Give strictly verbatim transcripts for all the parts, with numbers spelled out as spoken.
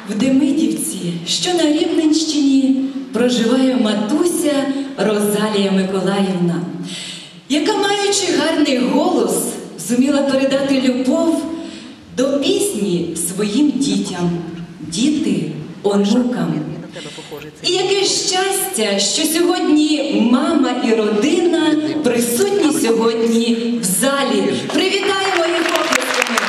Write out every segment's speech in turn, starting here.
В Демидівці, що на Рівненщині, проживає матуся Розалія Миколаївна, яка, маючи гарний голос, зуміла передати любов до пісні своїм дітям, діти онукам. І яке щастя, що сьогодні мама і родина присутні сьогодні в залі. Привітаємо їх оплесками!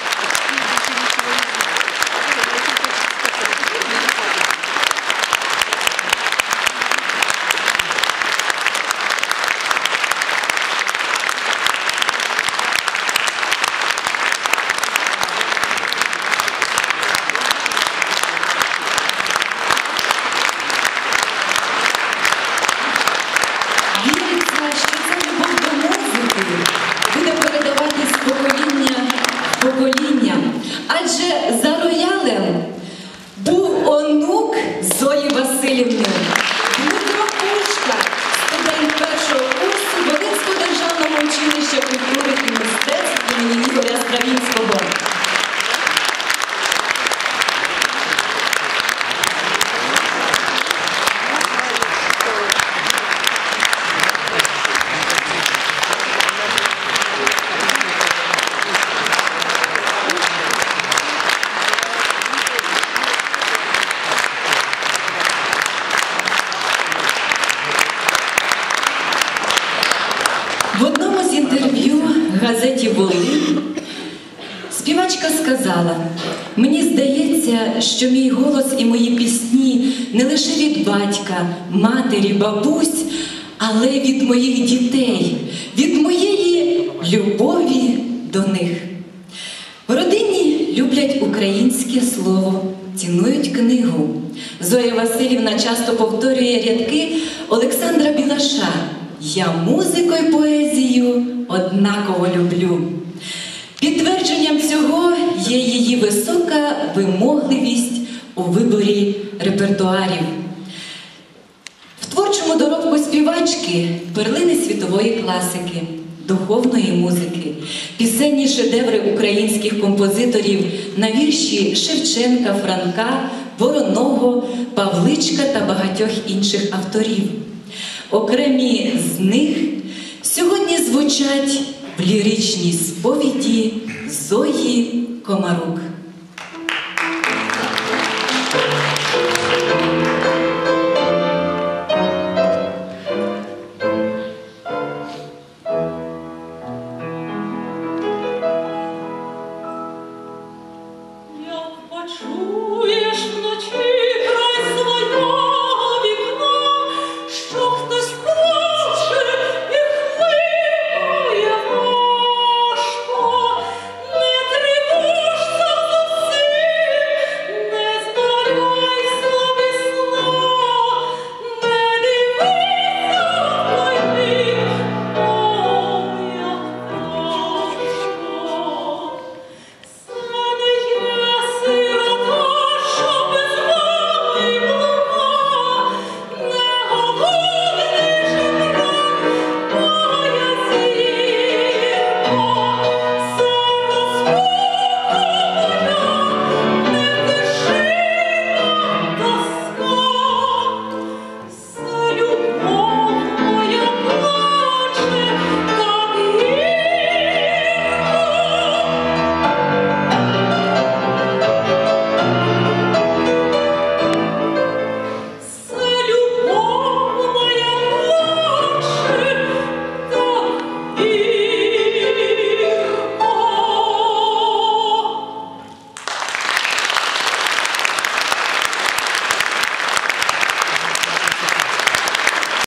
Адже за роялем був онук Зої Василівни, Дмитро Пушка, студент першого курсу Волинського державного училища культури і мистецтв імені Ігоря Стравінського. В одному з інтерв'ю газеті «Волинь» співачка сказала: «Мені здається, що мій голос і мої пісні не лише від батька, матері, бабусь, але й від моїх дітей, від моєї любові до них». В родині люблять українське слово, цінують книгу. Зоя Василівна часто повторює рядки Олександра Білаша: «Я музику й поезію однаково люблю». Підтвердженням цього є її висока вимогливість у виборі репертуарів. В творчому доробку співачки перлини світової класики, духовної музики, пісенні шедеври українських композиторів на вірші Шевченка, Франка, Вороного, Павличка та багатьох інших авторів. Окремі з них сьогодні звучать в ліричній сповіді Зої Комарук.